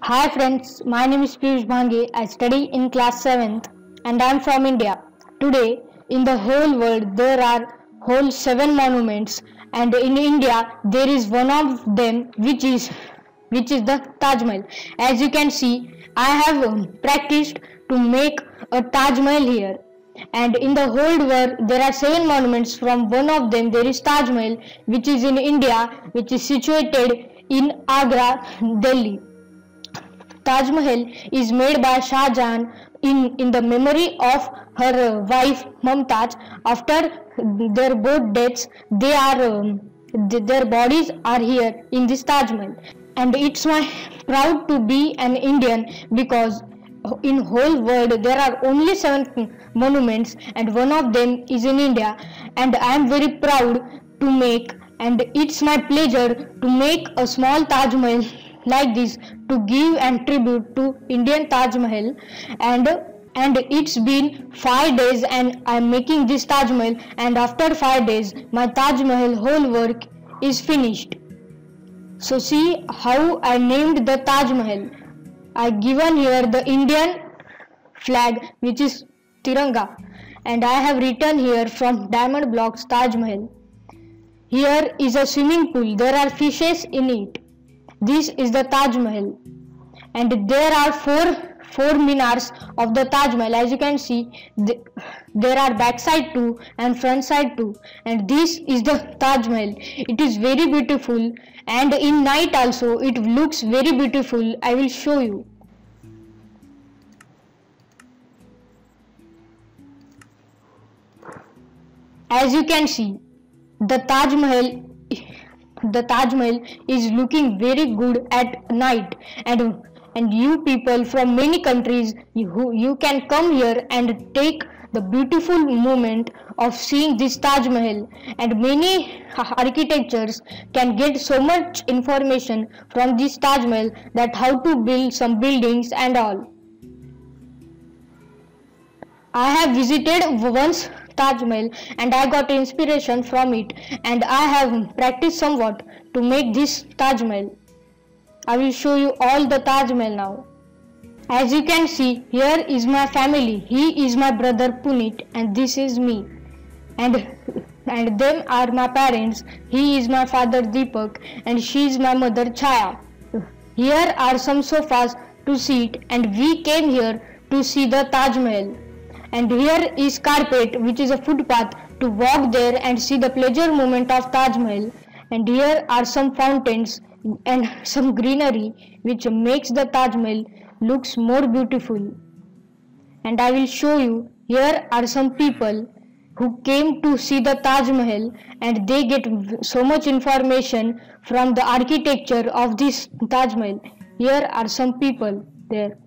Hi friends, my name is Piyush Bhange. I study in class 7th and I am from India. Today, in the whole world, there are whole 7 monuments, and in India there is one of them which is the Taj Mahal. As you can see, I have practiced to make a Taj Mahal here. And in the whole world there are 7 monuments. From one of them there is Taj Mahal, which is in India, which is situated in Agra, Delhi. Taj Mahal is made by Shah Jahan in the memory of her wife Mumtaz. After their both deaths, their bodies are here in this Taj Mahal, and it's my proud to be an Indian because in whole world there are only 7 monuments and one of them is in India, and I am very proud to make, and it's my pleasure to make a small Taj Mahal like this to give and tribute to Indian Taj Mahal. And it's been 5 days and I'm making this Taj Mahal, and after 5 days my Taj Mahal whole work is finished. So see how I named the Taj Mahal. I given here the Indian flag, which is Tiranga, and I have written here from diamond blocks Taj Mahal. Here is a swimming pool, there are fishes in it. This is the Taj Mahal, and there are four minars of the Taj Mahal. As you can see, there are back side too and front side too, and this is the Taj Mahal. It is very beautiful, and in night also it looks very beautiful. I will show you. As you can see, the Taj Mahal is looking very good at night, and you people from many countries, you can come here and take the beautiful moment of seeing this Taj Mahal, and many architectures can get so much information from this Taj Mahal, that how to build some buildings and all. I have visited once Taj Mahal and I got inspiration from it, and I have practiced somewhat to make this Taj Mahal. I will show you all the Taj Mahal now. As you can see, here is my family. He is my brother Puneet and this is me. And them are my parents. He is my father Deepak and she is my mother Chaya. Here are some sofas to sit, and we came here to see the Taj Mahal. And here is carpet, which is a footpath to walk there and see the pleasure moment of Taj Mahal. And here are some fountains and some greenery which makes the Taj Mahal looks more beautiful. And I will show you, here are some people who came to see the Taj Mahal, and they get so much information from the architecture of this Taj Mahal. Here are some people there.